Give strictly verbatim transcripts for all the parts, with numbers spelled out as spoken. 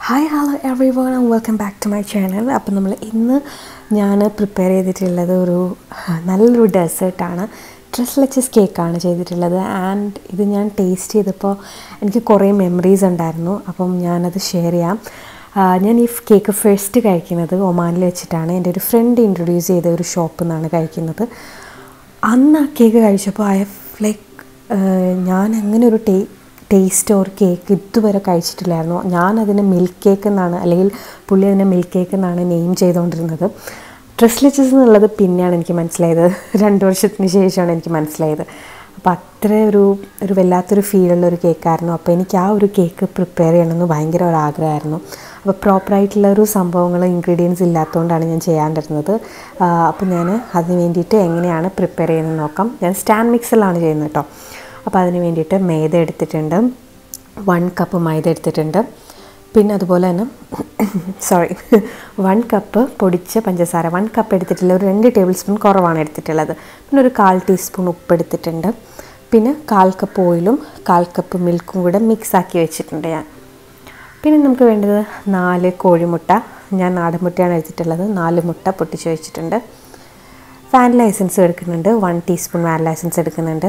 Hi, hello everyone and welcome back to my channel. അപ്പോൾ നമ്മൾ ഇന്ന് ഞാൻ പ്രിപ്പയർ ചെയ്തിട്ടുള്ളത് ഒരു നല്ലൊരു ഡെസേർട്ടാണ്. ട്രസ് ലെച്ചസ് കേക്കാണ് ചെയ്തിട്ടുള്ളത്. ആൻഡ് ഇത് ഞാൻ ടേസ്റ്റ് ചെയ്തപ്പോൾ എനിക്ക് കുറേ മെമ്മറീസ് ഉണ്ടായിരുന്നു. അപ്പം ഞാനത് ഷെയർ ചെയ്യാം. ഞാൻ ഈ കേക്ക് ഫസ്റ്റ് കഴിക്കുന്നത് ഒമാനിൽ വെച്ചിട്ടാണ്. എൻ്റെ ഒരു ഫ്രണ്ട് ഇൻട്രൊഡ്യൂസ് ചെയ്ത ഒരു ഷോപ്പിൽ നിന്നാണ് കഴിക്കുന്നത്. അന്ന് ആ കേക്ക് കഴിച്ചപ്പോൾ ഐ ലൈക്ക് ഞാൻ അങ്ങനെ ഒരു ടേ ടേസ്റ്റ് ഓർ കേക്ക് ഇതുവരെ കഴിച്ചിട്ടില്ലായിരുന്നു. ഞാനതിനെ മിൽക്ക് കേക്ക് എന്നാണ്, അല്ലെങ്കിൽ പുള്ളി അതിനെ മിൽക്ക് കേക്ക് എന്നാണ് നെയിം ചെയ്തുകൊണ്ടിരുന്നത്. ട്രസ് ലെച്ചസ് എന്നുള്ളത് പിന്നെയാണ് എനിക്ക് മനസ്സിലായത്. രണ്ട് വർഷത്തിന് ശേഷമാണ് എനിക്ക് മനസ്സിലായത്. അപ്പോൾ അത്ര ഒരു ഒരു വല്ലാത്തൊരു ഫീലുള്ളൊരു കേക്കായിരുന്നു. അപ്പോൾ എനിക്ക് ആ ഒരു കേക്ക് പ്രിപ്പയർ ചെയ്യണമെന്ന് ഭയങ്കര ഒരു ആഗ്രഹമായിരുന്നു. അപ്പോൾ പ്രോപ്പറായിട്ടുള്ളൊരു സംഭവങ്ങൾ ഇൻഗ്രീഡിയൻസ് ഇല്ലാത്തതുകൊണ്ടാണ് ഞാൻ ചെയ്യാണ്ടിരുന്നത്. അപ്പോൾ ഞാൻ അതിന് വേണ്ടിയിട്ട് എങ്ങനെയാണ് പ്രിപ്പയർ ചെയ്യുന്നത് നോക്കാം. ഞാൻ സ്റ്റാൻഡ് മിക്സറിലാണ് ചെയ്യുന്നത് കേട്ടോ. അപ്പോൾ അതിന് വേണ്ടിയിട്ട് മൈദ എടുത്തിട്ടുണ്ട്, വൺ കപ്പ് മൈദ എടുത്തിട്ടുണ്ട്. പിന്നെ അതുപോലെ തന്നെ സോറി വൺ കപ്പ് പൊടിച്ച പഞ്ചസാര, വൺ കപ്പ് എടുത്തിട്ടില്ല, ഒരു രണ്ട് ടേബിൾ സ്പൂൺ കുറവാണ് എടുത്തിട്ടുള്ളത്. പിന്നെ ഒരു കാൽ ടീസ്പൂൺ ഉപ്പ് എടുത്തിട്ടുണ്ട്. പിന്നെ കാൽ കപ്പ് ഓയിലും കാൽ കപ്പ് മിൽക്കും കൂടെ മിക്സാക്കി വെച്ചിട്ടുണ്ട് ഞാൻ. പിന്നെ നമുക്ക് വേണ്ടത് നാല് കോഴിമുട്ട, ഞാൻ നാടൻ മുട്ടയാണ് എടുത്തിട്ടുള്ളത്. നാല് മുട്ട പൊട്ടിച്ച് വെച്ചിട്ടുണ്ട്. വാനില എസൻസ് എടുക്കുന്നുണ്ട്, വൺ ടീസ്പൂൺ വാനില എസൻസ് എടുക്കുന്നുണ്ട്.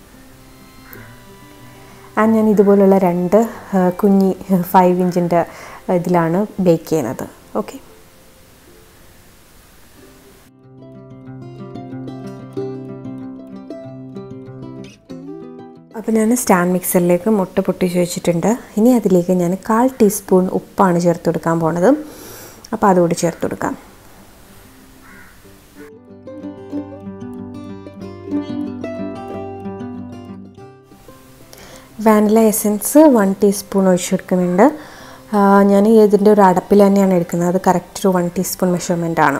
ആൻഡ് ഞാൻ ഇതുപോലുള്ള രണ്ട് കുഞ്ഞി ഫൈവ് ഇഞ്ചിൻ്റെ ഇതിലാണ് ബേക്ക് ചെയ്യുന്നത്. ഓക്കെ, അപ്പോൾ ഞാൻ സ്റ്റാൻഡ് മിക്സറിലേക്ക് മുട്ട പൊട്ടിച്ച് വെച്ചിട്ടുണ്ട്. ഇനി അതിലേക്ക് ഞാൻ കാൽ ടീസ്പൂൺ ഉപ്പാണ് ചേർത്ത് കൊടുക്കാൻ പോണത്. അപ്പോൾ അതുകൂടി ചേർത്ത് കൊടുക്കാം. വാനില എസൻസ് വൺ ടീസ്പൂൺ ഒഴിച്ച് കൊടുക്കുന്നുണ്ട്. ഞാൻ ഇതിൻ്റെ ഒരു അടപ്പിൽ തന്നെയാണ് എടുക്കുന്നത്. അത് കറക്റ്റ് ഒരു വൺ ടീസ്പൂൺ മെഷർമെൻ്റ് ആണ്.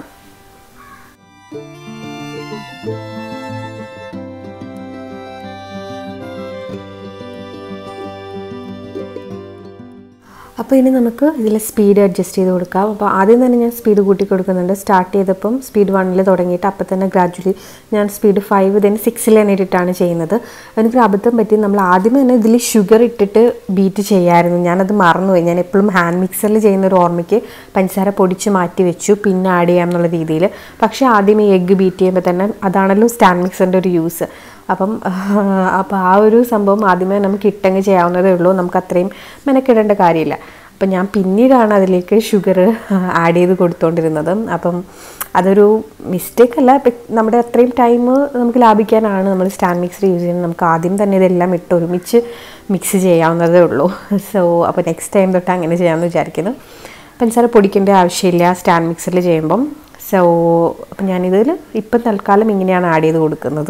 അപ്പോൾ ഇനി നമുക്ക് ഇതിൽ സ്പീഡ് അഡ്ജസ്റ്റ് ചെയ്ത് കൊടുക്കാം. അപ്പോൾ ആദ്യം തന്നെ ഞാൻ സ്പീഡ് കൂട്ടി കൊടുക്കുന്നുണ്ട്. സ്റ്റാർട്ട് ചെയ്തപ്പം സ്പീഡ് വണ്ണിൽ തുടങ്ങിയിട്ട് അപ്പം തന്നെ ഗ്രാജുവലി ഞാൻ സ്പീഡ് ഫൈവ് then സിക്സിൽ തന്നെ ഇട്ടിട്ടാണ് ചെയ്യുന്നത്. എനിക്കൊരു അബദ്ധം പറ്റി, നമ്മൾ ആദ്യമേ തന്നെ ഇതിൽ ഷുഗർ ഇട്ടിട്ട് ബീറ്റ് ചെയ്യാമായിരുന്നു. ഞാനത് മറന്നുപോയി. ഞാൻ എപ്പോഴും ഹാൻഡ് മിക്സറിൽ ചെയ്യുന്ന ഒരു ഓർമ്മയ്ക്ക് പഞ്ചസാര പൊടിച്ച് മാറ്റി വെച്ചു, പിന്നെ ആഡ് ചെയ്യാം എന്നുള്ള രീതിയിൽ. പക്ഷേ ആദ്യമേ എഗ്ഗ് ബീറ്റ് ചെയ്യുമ്പോൾ തന്നെ അതാണല്ലോ സ്റ്റാൻഡ് മിക്സറിൻ്റെ ഒരു യൂസ്. അപ്പം അപ്പോൾ ആ ഒരു സംഭവം ആദ്യമേ നമുക്ക് ഇട്ടങ്ങ് ചെയ്യാവുന്നതേ ഉള്ളൂ. നമുക്ക് അത്രയും മെനക്കിടേണ്ട കാര്യമില്ല. അപ്പം ഞാൻ പിന്നീടാണ് അതിലേക്ക് ഷുഗർ ആഡ് ചെയ്ത് കൊടുത്തുകൊണ്ടിരുന്നത്. അപ്പം അതൊരു മിസ്റ്റേക്ക് അല്ല, നമ്മുടെ അത്രയും ടൈം നമുക്ക് ലാഭിക്കാനാണ് നമ്മൾ സ്റ്റാൻഡ് മിക്സർ യൂസ് ചെയ്യുന്നത്. നമുക്ക് ആദ്യം തന്നെ ഇതെല്ലാം ഇട്ട് ഒരുമിച്ച് മിക്സ് ചെയ്യാവുന്നതേ ഉള്ളൂ. സോ അപ്പോൾ നെക്സ്റ്റ് ടൈം തൊട്ട് അങ്ങനെ ചെയ്യാമെന്ന് വിചാരിക്കുന്നു. പഞ്ചസാര പൊടിക്കേണ്ട ആവശ്യമില്ല സ്റ്റാൻഡ് മിക്സറിൽ ചെയ്യുമ്പം. സോ അപ്പം ഞാനിതിൽ ഇപ്പം തൽക്കാലം ഇങ്ങനെയാണ് ആഡ് ചെയ്ത് കൊടുക്കുന്നത്.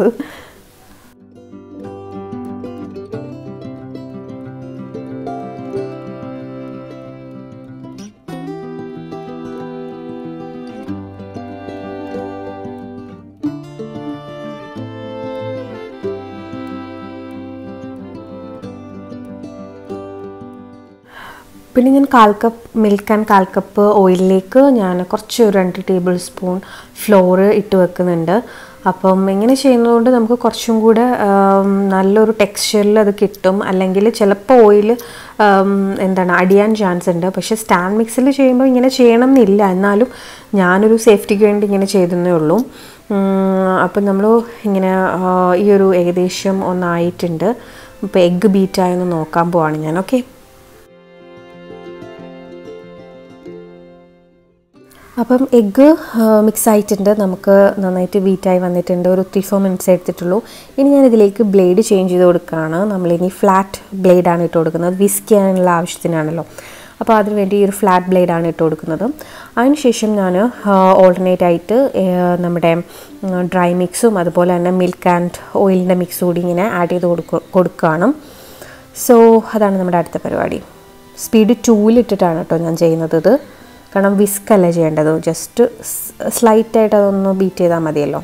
പിന്നെ ഞാൻ കാൽ കപ്പ് മിൽക്ക് ആൻഡ് കാൽ കപ്പ് ഓയിലിലേക്ക് ഞാൻ കുറച്ച് രണ്ട് ടേബിൾ സ്പൂൺ ഫ്ലോർ ഇട്ട് വെക്കുന്നുണ്ട്. അപ്പം ഇങ്ങനെ ചെയ്യുന്നതുകൊണ്ട് നമുക്ക് കുറച്ചും കൂടെ നല്ലൊരു ടെക്സ്ചറിൽ അത് കിട്ടും. അല്ലെങ്കിൽ ചിലപ്പോൾ ഓയിൽ എന്താണ് അടിയാൻ ചാൻസ് ഉണ്ട്. പക്ഷേ സ്റ്റാൻഡ് മിക്സിൽ ചെയ്യുമ്പോൾ ഇങ്ങനെ ചെയ്യണം എന്നില്ല. എന്നാലും ഞാനൊരു സേഫ്റ്റിക്ക് വേണ്ടി ഇങ്ങനെ ചെയ്തതേ ഉള്ളൂ. അപ്പം നമ്മൾ ഇങ്ങനെ ഈ ഒരു ഏകദേശം ഒന്നായിട്ടുണ്ട്. ഇപ്പോൾ എഗ്ഗ് ബീറ്റായൊന്ന് നോക്കാൻ പോവാണ് ഞാൻ. ഓക്കെ, അപ്പം എഗ്ഗ് മിക്സ് ആയിട്ടുണ്ട്, നമുക്ക് നന്നായിട്ട് ബീറ്റായി വന്നിട്ടുണ്ട്. ഒരു ത്രീ ഫോർ മിനിറ്റ്സ് എടുത്തിട്ടുള്ളൂ. ഇനി ഞാൻ ഇതിലേക്ക് ബ്ലേഡ് ചേഞ്ച് ചെയ്ത് കൊടുക്കുകയാണ്. നമ്മളിനി ഫ്ലാറ്റ് ബ്ലേഡാണ് ഇട്ട് കൊടുക്കുന്നത്. വിസ്ക് ചെയ്യാനുള്ള ആവശ്യത്തിനാണല്ലോ. അപ്പോൾ അതിന് വേണ്ടി ഈ ഒരു ഫ്ലാറ്റ് ബ്ലേഡാണ് ഇട്ട് കൊടുക്കുന്നത്. അതിനുശേഷം ഞാൻ ഓൾട്ടർനേറ്റ് ആയിട്ട് നമ്മുടെ ഡ്രൈ മിക്സും അതുപോലെ തന്നെ മിൽക്ക് ആൻഡ് ഓയിലിൻ്റെ മിക്സ് കൂടി ഇങ്ങനെ ആഡ് ചെയ്ത് കൊടുക്ക കൊടുക്കുകയാണ് സോ അതാണ് നമ്മുടെ അടുത്ത പരിപാടി. സ്പീഡ് ടൂവിലിട്ടിട്ടാണ് കേട്ടോ ഞാൻ ചെയ്യുന്നത്. ഇത് കാരണം വിസ്ക് അല്ല ചെയ്യേണ്ടത്, ജസ്റ്റ് സ്ലൈറ്റായിട്ട് അതൊന്ന് ബീറ്റ് ചെയ്താൽ മതിയല്ലോ.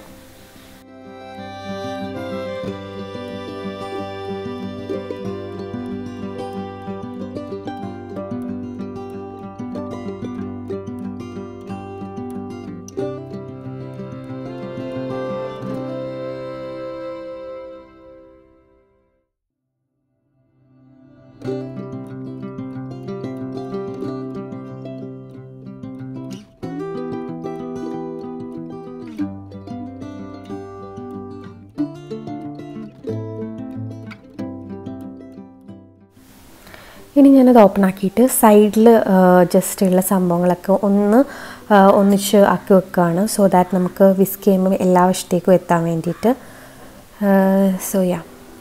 ഇനി ഞാനത് ഓപ്പൺ ആക്കിയിട്ട് സൈഡിൽ ജസ്റ്റ് ഉള്ള സംഭവങ്ങളൊക്കെ ഒന്ന് ഒന്നിച്ച് ആക്കി വെക്കുകയാണ്. സോ ദാറ്റ് നമുക്ക് വിസ്ക് ചെയ്യുമ്പോൾ എല്ലാ വശത്തേക്കും എത്താൻ വേണ്ടിയിട്ട്. സോ യാ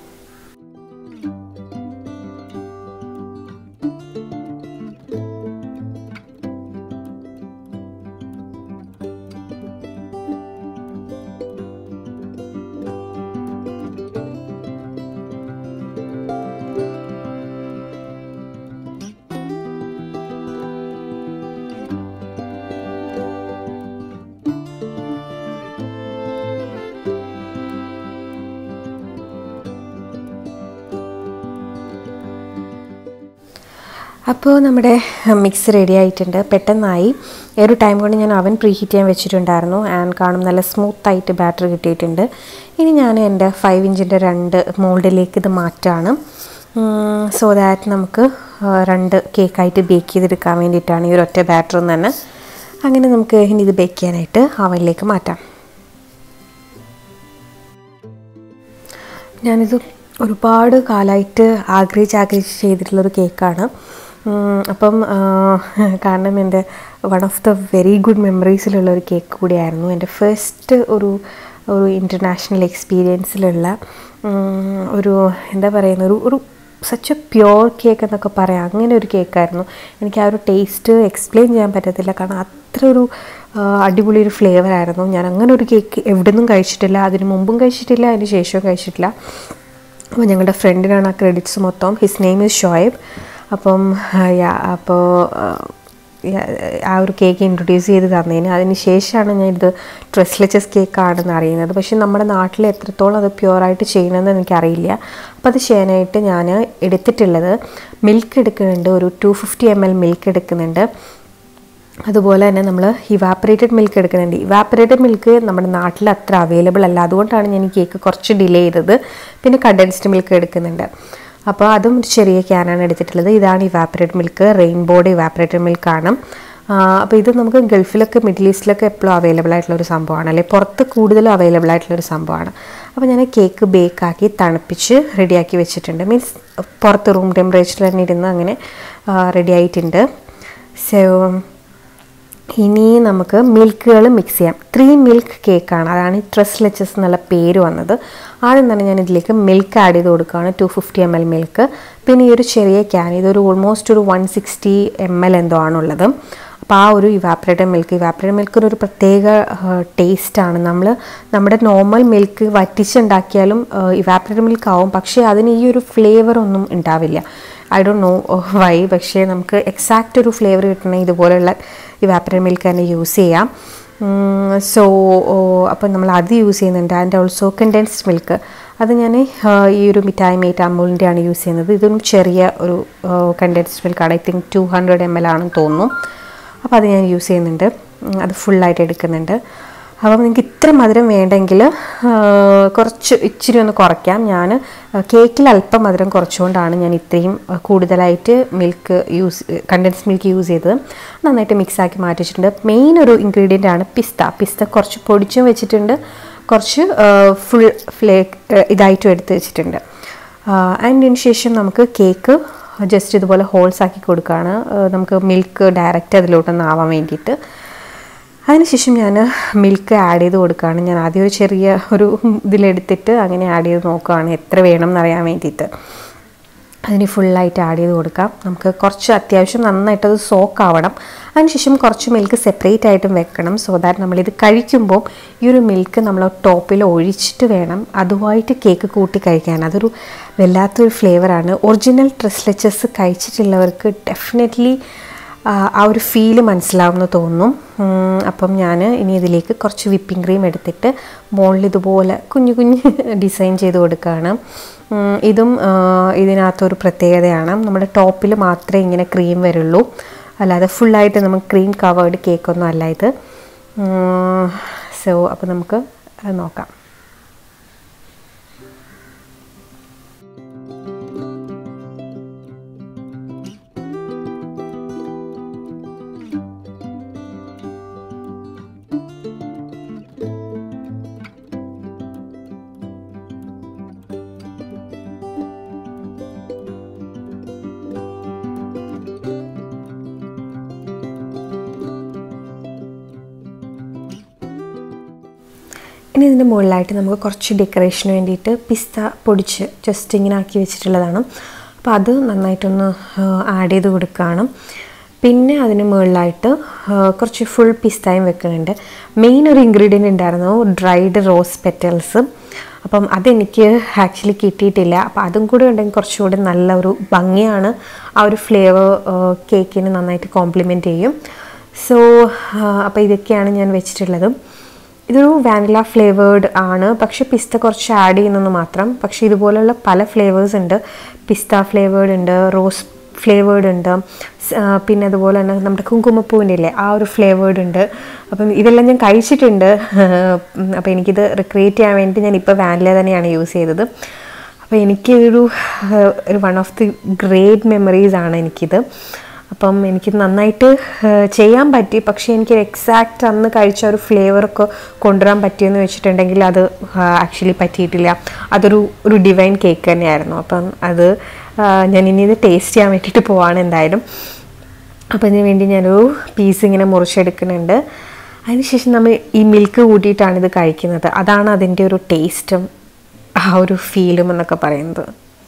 അപ്പോൾ നമ്മുടെ മിക്സ് റെഡി ആയിട്ടുണ്ട്. പെട്ടെന്നായി. ഒരു ടൈം കൊണ്ട് ഞാൻ അവൻ പ്രീ ഹീറ്റ് ചെയ്യാൻ വെച്ചിട്ടുണ്ടായിരുന്നു. ആൻഡ് കാണും നല്ല സ്മൂത്തായിട്ട് ബാറ്റർ കിട്ടിയിട്ടുണ്ട്. ഇനി ഞാൻ എൻ്റെ ഫൈവ് ഇഞ്ചിൻ്റെ രണ്ട് മോൾഡിലേക്ക് ഇത് മാറ്റാണ്. സോ ദാറ്റ് നമുക്ക് രണ്ട് കേക്കായിട്ട് ബേക്ക് ചെയ്തെടുക്കാൻ വേണ്ടിയിട്ടാണ് ഈ ഒരു ഒറ്റ ബാറ്റർ തന്നെ. അങ്ങനെ നമുക്ക് ഇനി ഇത് ബേക്ക് ചെയ്യാനായിട്ട് അവനിലേക്ക് മാറ്റാം. ഞാനിത് ഒരുപാട് കാലമായിട്ട് ആഗ്രഹിച്ച് ആഗ്രഹിച്ച് ചെയ്തിട്ടുള്ളൊരു കേക്കാണ്. അപ്പം കാരണം എൻ്റെ one of the very good മെമ്മറീസിലുള്ളൊരു കേക്ക് കൂടിയായിരുന്നു. എൻ്റെ ഫസ്റ്റ് ഒരു ഒരു ഇൻ്റർനാഷണൽ എക്സ്പീരിയൻസിലുള്ള ഒരു എന്താ പറയുന്ന ഒരു ഒരു സച്ച് എ പ്യോർ കേക്ക് എന്നൊക്കെ പറയാം. അങ്ങനെ ഒരു കേക്കായിരുന്നു. എനിക്ക് ആ ഒരു ടേസ്റ്റ് എക്സ്പ്ലെയിൻ ചെയ്യാൻ പറ്റത്തില്ല. കാരണം അത്ര ഒരു അടിപൊളി ഒരു ഫ്ലേവറായിരുന്നു. ഞാൻ അങ്ങനെ ഒരു കേക്ക് എവിടെ നിന്നും കഴിച്ചിട്ടില്ല. അതിന് മുമ്പും കഴിച്ചിട്ടില്ല, അതിന് ശേഷവും കഴിച്ചിട്ടില്ല. അപ്പോൾ ഞങ്ങളുടെ ഫ്രണ്ടിനാണ് ആ ക്രെഡിറ്റ്സ് മൊത്തം. His name is Shoaib. അപ്പം യാ അപ്പോൾ ആ ഒരു കേക്ക് ഇൻട്രൊഡ്യൂസ് ചെയ്ത് തന്നതിന് അതിന് ശേഷമാണ് ഞാൻ ഇത് ട്രെസ്ലെച്ചസ് കേക്കാണെന്ന് അറിയുന്നത്. പക്ഷേ നമ്മുടെ നാട്ടിൽ എത്രത്തോളം അത് പ്യുവറായിട്ട് ചെയ്യണമെന്ന് എനിക്കറിയില്ല. അപ്പോൾ അത് ചെയ്യാനായിട്ട് ഞാൻ എടുത്തിട്ടുള്ളത് മിൽക്ക് എടുക്കുന്നുണ്ട്. ഒരു two fifty M L milk എടുക്കുന്നുണ്ട്. അതുപോലെ തന്നെ നമ്മൾ ഇവാപ്പറേറ്റഡ് മിൽക്ക് എടുക്കുന്നുണ്ട്. ഇവാപ്പറേറ്റഡ് മിൽക്ക് നമ്മുടെ നാട്ടിൽ അത്ര അവൈലബിൾ അല്ല. അതുകൊണ്ടാണ് ഞാൻ ഈ കേക്ക് കുറച്ച് ഡിലേ ചെയ്തത്. പിന്നെ കണ്ടൻസ്ഡ് മിൽക്ക് എടുക്കുന്നുണ്ട്. അപ്പോൾ അതും ഒരു ചെറിയ ക്യാനാണ് എടുത്തിട്ടുള്ളത്. ഇതാണ് ഇവാപ്പറേറ്റഡ് മിൽക്ക്, റെയിൻബോയുടെ ഇവാപ്പറേറ്റഡ് മിൽക്കാണ്. അപ്പോൾ ഇത് നമുക്ക് ഗൾഫിലൊക്കെ മിഡിൽ ഈസ്റ്റിലൊക്കെ എപ്പോഴും അവൈലബിൾ ആയിട്ടുള്ളൊരു സംഭവമാണ്, അല്ലെ പുറത്ത് കൂടുതലും അവൈലബിൾ ആയിട്ടുള്ളൊരു സംഭവമാണ്. അപ്പോൾ ഞാൻ കേക്ക് ബേക്കാക്കി തണുപ്പിച്ച് റെഡിയാക്കി വെച്ചിട്ടുണ്ട്. മീൻസ് പുറത്ത് റൂം ടെമ്പറേച്ചറിൽ തന്നെ ഇരുന്ന് അങ്ങനെ റെഡി ആയിട്ടുണ്ട്. സോ ഇനി നമുക്ക് മിൽക്കുകൾ മിക്സ് ചെയ്യാം. ത്രീ മിൽക്ക് കേക്കാണ്, അതാണ് ഈ ട്രെസ്ലെച്ചസ് എന്നുള്ള പേര് വന്നത്. ആദ്യം തന്നെ ഞാൻ ഇതിലേക്ക് മിൽക്ക് ആഡ് ചെയ്ത് കൊടുക്കുകയാണ്, two fifty M L milk. പിന്നെ ഈ ഒരു ചെറിയ ക്യാൻ, ഇതൊരു ഓൾമോസ്റ്റ് ഒരു വൺ സിക്സ്റ്റി എം എൽ എന്തോ ആണുള്ളത്. അപ്പോൾ ആ ഒരു ഇവാപ്പറേറ്റഡ് മിൽക്ക് ഇവാപ്പറേറ്റഡ് മിൽക്കിന് ഒരു പ്രത്യേക ടേസ്റ്റാണ്. നമ്മൾ നമ്മുടെ നോർമൽ മിൽക്ക് വറ്റിച്ചുണ്ടാക്കിയാലും ഇവാപ്പറേറ്റഡ് മിൽക്ക് ആവും, പക്ഷേ അതിന് ഈ ഒരു ഫ്ലേവർ ഒന്നും ഉണ്ടാവില്ല. ഐ ഡോണ്ട് നോ വൈ, പക്ഷേ നമുക്ക് എക്സാക്റ്റ് ഒരു ഫ്ലേവർ കിട്ടണമെങ്കിൽ ഇതുപോലെയുള്ള ഇവാപ്പറേറ്റഡ് മിൽക്ക് തന്നെ യൂസ് ചെയ്യാം. സോ അപ്പം നമ്മൾ അത് യൂസ് ചെയ്യുന്നുണ്ട്. ആൻഡ് ഓൾസോ കണ്ടൻസ്ഡ് മിൽക്ക്, അത് ഞാൻ ഈ ഒരു മിഠായി മേറ്റ് അമൂലിൻ്റെ ആണ് യൂസ് ചെയ്യുന്നത്. ഇതൊരു ചെറിയ ഒരു കണ്ടൻസ്ഡ് മിൽക്കാണ്. I think two hundred M L ആണെന്ന് തോന്നുന്നു. അപ്പോൾ അത് ഞാൻ യൂസ് ചെയ്യുന്നുണ്ട്. അത് ഫുള്ളായിട്ട് എടുക്കുന്നുണ്ട്. അപ്പം നിങ്ങൾക്ക് ഇത്ര മധുരം വേണ്ടെങ്കിൽ കുറച്ച് ഇച്ചിരി ഒന്ന് കുറയ്ക്കാം. ഞാൻ കേക്കിൽ അല്പം മധുരം കുറച്ചുകൊണ്ടാണ് ഞാൻ ഇത്രയും കൂടുതലായിട്ട് milk use condensed milk use ചെയ്തത്. നന്നായിട്ട് മിക്സാക്കി മാറ്റി വെച്ചിട്ടുണ്ട്. മെയിൻ ഒരു ഇൻഗ്രീഡിയൻ്റ് ആണ് പിസ്ത. പിസ്ത കുറച്ച് പൊടിച്ചും വെച്ചിട്ടുണ്ട്, കുറച്ച് ഫുൾ ഫ്ലേക്ക് ഇതായിട്ടും എടുത്ത് വെച്ചിട്ടുണ്ട്. അതിന് ശേഷം നമുക്ക് കേക്ക് ജസ്റ്റ് ഇതുപോലെ ഹോൾസ് ആക്കി കൊടുക്കുകയാണ്, നമുക്ക് മിൽക്ക് ഡയറക്റ്റ് അതിലോട്ടൊന്ന് ആവാൻ വേണ്ടിയിട്ട്. അതിനുശേഷം ഞാൻ മിൽക്ക് ആഡ് ചെയ്ത് കൊടുക്കുകയാണ്. ഞാൻ ആദ്യം ഒരു ചെറിയ ഒരു ഇതിലെടുത്തിട്ട് അങ്ങനെ ആഡ് ചെയ്ത് നോക്കുകയാണ് എത്ര വേണം എന്നറിയാൻ വേണ്ടിയിട്ട്. അതിന് ഫുള്ളായിട്ട് ആഡ് ചെയ്ത് കൊടുക്കാം. നമുക്ക് കുറച്ച് അത്യാവശ്യം നന്നായിട്ടത് സോക്ക് ആവണം. അതിനുശേഷം കുറച്ച് മിൽക്ക് സെപ്പറേറ്റ് ആയിട്ടും വെക്കണം, സോ ദാറ്റ് നമ്മളിത് കഴിക്കുമ്പോൾ ഈ ഒരു മിൽക്ക് നമ്മൾ ടോപ്പിൽ ഒഴിച്ചിട്ട് വേണം അതുമായിട്ട് കേക്ക് കൂട്ടി കഴിക്കാൻ. അതൊരു വല്ലാത്തൊരു ഫ്ലേവറാണ്. ഒറിജിനൽ ട്രെസ്ലെച്ചസ് കഴിച്ചിട്ടുള്ളവർക്ക് ഡെഫിനറ്റ്ലി ആ ഒരു ഫീല് മനസ്സിലാവുമെന്ന് തോന്നും. അപ്പം ഞാൻ ഇനി ഇതിലേക്ക് കുറച്ച് വിപ്പിംഗ് ക്രീം എടുത്തിട്ട് മുകളിൽ ഇതുപോലെ കുഞ്ഞു കുഞ്ഞ് ഡിസൈൻ ചെയ്ത് കൊടുക്കുകയാണ്. ഇതും ഇതിനകത്തൊരു പ്രത്യേകതയാണ്. നമ്മുടെ ടോപ്പിൽ മാത്രമേ ഇങ്ങനെ ക്രീം വരുള്ളൂ, അല്ലാതെ ഫുള്ളായിട്ട് നമുക്ക് ക്രീം കവേർഡ് കേക്കൊന്നും അല്ല ഇത്. സോ അപ്പോൾ നമുക്ക് അത് നോക്കാം. ഇനി ഇതിൻ്റെ മുകളിലായിട്ട് നമുക്ക് കുറച്ച് ഡെക്കറേഷന് വേണ്ടിയിട്ട് പിസ്ത പൊടിച്ച് ജസ്റ്റ് ഇങ്ങനെ ആക്കി വെച്ചിട്ടുള്ളതാണ്. അപ്പോൾ അത് നന്നായിട്ടൊന്ന് ആഡ് ചെയ്ത് കൊടുക്കുകയാണ്. പിന്നെ അതിന് മുകളിലായിട്ട് കുറച്ച് ഫുൾ പിസ്തയും വെക്കുന്നുണ്ട്. മെയിൻ ഒരു ഇൻഗ്രീഡിയൻ്റ് ഉണ്ടായിരുന്നു ഡ്രൈഡ് റോസ് പെറ്റൽസ്. അപ്പം അതെനിക്ക് ആക്ച്വലി കിട്ടിയിട്ടില്ല. അപ്പോൾ അതും കൂടി ഉണ്ടെങ്കിൽ കുറച്ചുകൂടി നല്ല ഒരു ഭംഗിയാണ്. ആ ഒരു ഫ്ലേവർ കേക്കിന് നന്നായിട്ട് കോംപ്ലിമെൻറ്റ് ചെയ്യും. സോ അപ്പോൾ ഇതൊക്കെയാണ് ഞാൻ വെച്ചിട്ടുള്ളത്. ഇതൊരു വാനില ഫ്ലേവേർഡ് ആണ്, പക്ഷേ പിസ്ത കുറച്ച് ആഡ് ചെയ്യുന്നെന്ന് മാത്രം. പക്ഷേ ഇതുപോലുള്ള പല ഫ്ലേവേഴ്സ് ഉണ്ട്. പിസ്ത ഫ്ലേവേർഡ് ഉണ്ട്, റോസ് ഫ്ലേവേർഡ് ഉണ്ട്, പിന്നെ അതുപോലെ തന്നെ നമ്മുടെ കുങ്കുമപ്പൂവിൻ്റെ ഇല്ലേ ആ ഒരു ഫ്ലേവേർഡ് ഉണ്ട്. അപ്പം ഇതെല്ലാം ഞാൻ കഴിച്ചിട്ടുണ്ട്. അപ്പോൾ എനിക്കിത് റിക്രിയേറ്റ് ചെയ്യാൻ വേണ്ടി ഞാൻ ഇപ്പോൾ വാനില തന്നെയാണ് യൂസ് ചെയ്തത്. അപ്പോൾ എനിക്കൊരു ഒരു one of the great memories ആണ് എനിക്കിത്. അപ്പം എനിക്ക് നന്നായിട്ട് ചെയ്യാൻ പറ്റി. പക്ഷേ എനിക്ക് എക്സാക്റ്റ് അന്ന് കഴിച്ച ഒരു ഫ്ലേവറൊക്കെ കൊണ്ടുവരാൻ പറ്റിയെന്ന് വെച്ചിട്ടുണ്ടെങ്കിൽ അത് ആക്ച്വലി പറ്റിയിട്ടില്ല. അതൊരു ഒരു ഡിവൈൻ കേക്ക് തന്നെയായിരുന്നു. അപ്പം അത് ഞാൻ ഇനി ഇത് ടേസ്റ്റ് ചെയ്യാൻ വേണ്ടിയിട്ട് പോവാണ് എന്തായാലും. അപ്പം അതിന് വേണ്ടി ഞാനൊരു പീസ് ഇങ്ങനെ മുറിച്ചെടുക്കുന്നുണ്ട്. അതിനുശേഷം നമ്മൾ ഈ മിൽക്ക് കൂട്ടിയിട്ടാണ് ഇത് കഴിക്കുന്നത്. അതാണ് അതിൻ്റെ ഒരു ടേസ്റ്റും ആ ഒരു ഫീലും എന്നൊക്കെ പറയുന്നത്.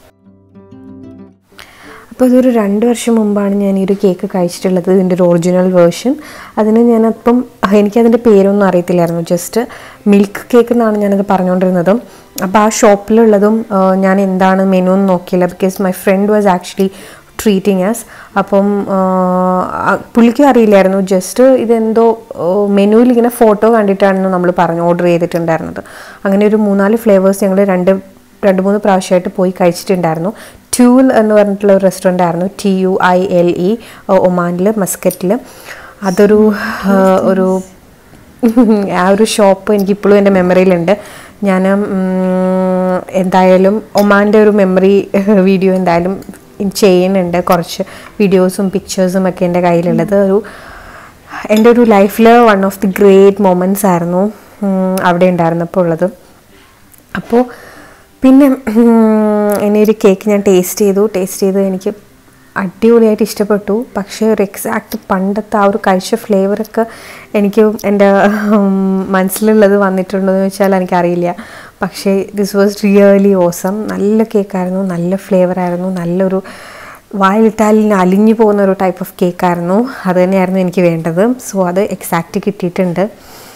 അപ്പോൾ ഇതൊരു രണ്ട് വർഷം മുമ്പാണ് ഞാൻ ഈ ഒരു കേക്ക് കഴിച്ചിട്ടുള്ളത്, ഇതിൻ്റെ ഒരു ഒറിജിനൽ വേർഷൻ. അതിന് ഞാനപ്പം എനിക്കതിൻ്റെ പേരൊന്നും അറിയത്തില്ലായിരുന്നു. ജസ്റ്റ് മിൽക്ക് കേക്ക് എന്നാണ് ഞാനത് പറഞ്ഞുകൊണ്ടിരുന്നത്. അപ്പോൾ ആ ഷോപ്പിലുള്ളതും ഞാൻ എന്താണ് മെനു എന്ന് നോക്കിയില്ല. Because my friend was actually treating us. അപ്പം പുള്ളിക്കും അറിയില്ലായിരുന്നു. ജസ്റ്റ് ഇതെന്തോ മെനുവിൽ ഇങ്ങനെ ഫോട്ടോ കണ്ടിട്ടാണ് നമ്മൾ പറഞ്ഞു ഓർഡർ ചെയ്തിട്ടുണ്ടായിരുന്നത്. അങ്ങനെ ഒരു മൂന്നാല് ഫ്ലേവേഴ്സ് ഞങ്ങൾ രണ്ട് രണ്ട് മൂന്ന് പ്രാവശ്യമായിട്ട് പോയി കഴിച്ചിട്ടുണ്ടായിരുന്നു. ട്യൂൽ എന്ന് പറഞ്ഞിട്ടുള്ള ഒരു റെസ്റ്റോറൻ്റ് ആയിരുന്നു, T U I L E, ഒമാനിൽ മസ്കറ്റിൽ. അതൊരു ഒരു ആ ഒരു ഷോപ്പ് എനിക്കിപ്പോഴും എൻ്റെ മെമ്മറിയിലുണ്ട്. ഞാൻ എന്തായാലും ഒമാൻ്റെ ഒരു മെമ്മറി വീഡിയോ എന്തായാലും ചെയ്യുന്നുണ്ട്. കുറച്ച് വീഡിയോസും പിക്ചേഴ്സും ഒക്കെ എൻ്റെ കയ്യിലുള്ളത്. ഒരു എൻ്റെ ഒരു ലൈഫിൽ one of the great moments ആയിരുന്നു അവിടെ ഉണ്ടായിരുന്നപ്പോൾ ഉള്ളത്. അപ്പോൾ പിന്നെ ഇനി ഒരു കേക്ക് ഞാൻ ടേസ്റ്റ് ചെയ്തു. ടേസ്റ്റ് ചെയ്ത് എനിക്ക് അടിപൊളിയായിട്ട് ഇഷ്ടപ്പെട്ടു. പക്ഷേ ഒരു എക്സാക്റ്റ് പണ്ടത്തെ ആ ഒരു കഴിച്ച ഫ്ലേവറൊക്കെ എനിക്ക് എൻ്റെ മനസ്സിലുള്ളത് വന്നിട്ടുണ്ടോ എന്ന് വെച്ചാൽ എനിക്കറിയില്ല. പക്ഷേ ദിസ് വാസ് റിയലി ഓസം. നല്ല കേക്കായിരുന്നു, നല്ല ഫ്ലേവറായിരുന്നു, നല്ലൊരു വായിലിട്ടാൽ അലിഞ്ഞു പോകുന്ന ഒരു ടൈപ്പ് ഓഫ് കേക്കായിരുന്നു. അത് തന്നെയായിരുന്നു എനിക്ക് വേണ്ടത്. സോ അത് എക്സാക്റ്റ് കിട്ടിയിട്ടുണ്ട്.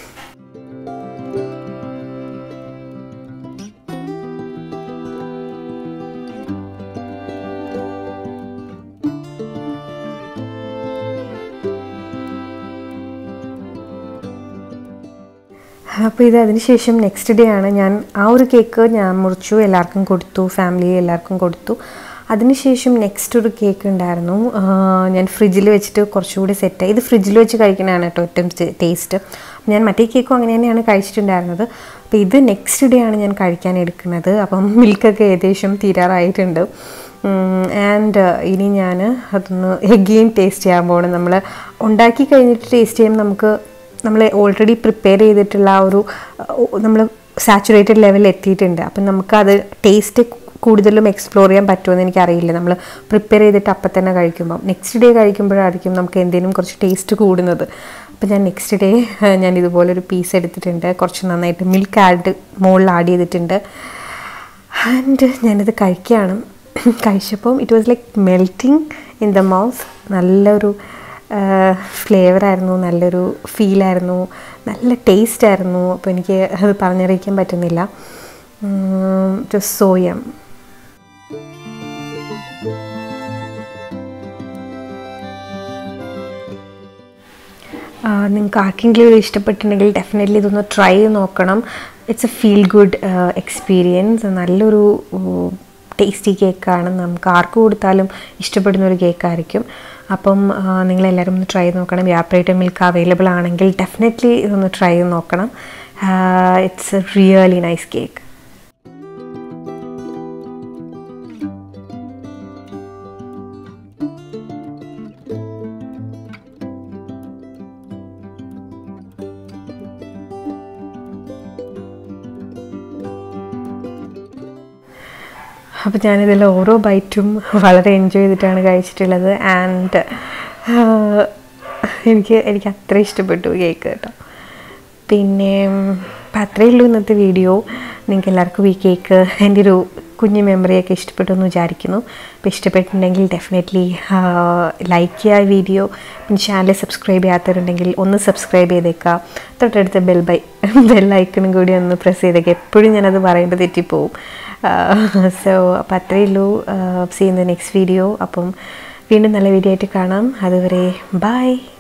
അപ്പോൾ ഇത് അതിന് ശേഷം നെക്സ്റ്റ് ഡേ ആണ്. ഞാൻ ആ ഒരു കേക്ക് ഞാൻ മുറിച്ചു, എല്ലാവർക്കും കൊടുത്തു, ഫാമിലി എല്ലാവർക്കും കൊടുത്തു. അതിനുശേഷം നെക്സ്റ്റ് ഒരു കേക്ക് ഉണ്ടായിരുന്നു. ഞാൻ ഫ്രിഡ്ജിൽ വെച്ചിട്ട് കുറച്ചുകൂടി സെറ്റായി. ഇത് ഫ്രിഡ്ജിൽ വെച്ച് കഴിക്കുന്നതാണ് കേട്ടോ ഏറ്റവും ടേസ്റ്റ്. ഞാൻ മറ്റേ കേക്കും അങ്ങനെ തന്നെയാണ് കഴിച്ചിട്ടുണ്ടായിരുന്നത്. അപ്പോൾ ഇത് നെക്സ്റ്റ് ഡേ ആണ് ഞാൻ കഴിക്കാൻ എടുക്കുന്നത്. അപ്പം മിൽക്കൊക്കെ ഏകദേശം തീരാറായിട്ടുണ്ട്. ആൻഡ് ഇനി ഞാൻ അതൊന്ന് എഗെയിൻ ടേസ്റ്റ് ചെയ്യാൻ പോകണം. നമ്മൾ ഉണ്ടാക്കി കഴിഞ്ഞിട്ട് ടേസ്റ്റ് ചെയ്യുമ്പോൾ നമുക്ക് നമ്മൾ ഓൾറെഡി പ്രിപ്പയർ ചെയ്തിട്ടുള്ള ആ ഒരു നമ്മൾ സാച്ചുറേറ്റഡ് ലെവലിൽ എത്തിയിട്ടുണ്ട്. അപ്പം നമുക്കത് ടേസ്റ്റ് കൂടുതലും എക്സ്പ്ലോർ ചെയ്യാൻ പറ്റുമെന്ന് എനിക്കറിയില്ല. നമ്മൾ പ്രിപ്പയർ ചെയ്തിട്ട് അപ്പം തന്നെ കഴിക്കുമ്പം നെക്സ്റ്റ് ഡേ കഴിക്കുമ്പോഴായിരിക്കും നമുക്ക് എന്തെങ്കിലും കുറച്ച് ടേസ്റ്റ് കൂടുന്നത്. അപ്പം ഞാൻ നെക്സ്റ്റ് ഡേ ഞാൻ ഇതുപോലൊരു പീസ് എടുത്തിട്ടുണ്ട്. കുറച്ച് നന്നായിട്ട് മിൽക്ക് ആഡ് മുകളിൽ ആഡ് ചെയ്തിട്ടുണ്ട്. ആൻഡ് ഞാനിത് കഴിക്കുകയാണ്. കഴിച്ചപ്പം it was like melting in the mouth. നല്ലൊരു ഫ്ലേവറായിരുന്നു, നല്ലൊരു ഫീലായിരുന്നു, നല്ല ടേസ്റ്റായിരുന്നു. അപ്പോൾ എനിക്ക് അത് പറഞ്ഞറിയിക്കാൻ പറ്റുന്നില്ല. ജസ്റ്റ് സോ യം. നിങ്ങൾക്ക് ആർക്കെങ്കിലും ഇത് ഇഷ്ടപ്പെട്ടിട്ടുണ്ടെങ്കിൽ ഡെഫിനറ്റ്ലി ഇതൊന്ന് ട്രൈ ചെയ്ത് നോക്കണം. It's a feel good experience. നല്ലൊരു ടേസ്റ്റി കേക്കാണ്. നമുക്ക് ആർക്ക് കൊടുത്താലും ഇഷ്ടപ്പെടുന്ന ഒരു കേക്കായിരിക്കും. അപ്പം നിങ്ങളെല്ലാവരും ഒന്ന് ട്രൈ ചെയ്ത് നോക്കണം. വ്യാപ്രേറ്റർ മിൽക്ക് അവൈലബിൾ ആണെങ്കിൽ ഡെഫിനറ്റ്ലി ഇതൊന്ന് ട്രൈ ചെയ്ത് നോക്കണം. It's a really nice cake. അപ്പോൾ ഞാനിതിൽ ഓരോ ബൈറ്റും വളരെ എൻജോയ് ചെയ്തിട്ടാണ് കഴിച്ചിട്ടുള്ളത്. ആൻഡ് എനിക്ക് എനിക്ക് അത്ര ഇഷ്ടപ്പെട്ടു കേക്ക് കേട്ടോ. പിന്നെ അപ്പോൾ അത്രയേ ഉള്ളൂ ഇന്നത്തെ വീഡിയോ. നിങ്ങൾക്ക് എല്ലാവർക്കും ഈ കേക്ക് എൻ്റെ ഒരു കുഞ്ഞു മെമ്മറിയൊക്കെ ഇഷ്ടപ്പെട്ടു എന്ന് വിചാരിക്കുന്നു. അപ്പോൾ ഇഷ്ടപ്പെട്ടിട്ടുണ്ടെങ്കിൽ ഡെഫിനറ്റ്ലി ലൈക്ക് ചെയ്യുക വീഡിയോ. പിന്നെ ചാനൽ സബ്സ്ക്രൈബ് ചെയ്യാത്തവരുണ്ടെങ്കിൽ ഒന്ന് സബ്സ്ക്രൈബ് ചെയ്തേക്കുക. തൊട്ടടുത്ത ബെൽ ബൈ ബെൽ ഐക്കണും കൂടി ഒന്ന് പ്രസ് ചെയ്തേക്കുക. എപ്പോഴും ഞാനത് പറയുമ്പോൾ തെറ്റിപ്പോവും. സോ അപ്പോൾ അത്രയേ ഉള്ളൂ. See in the next video. അപ്പം വീണ്ടും നല്ല വീഡിയോ ആയിട്ട് കാണാം. അതുവരെ ബൈ.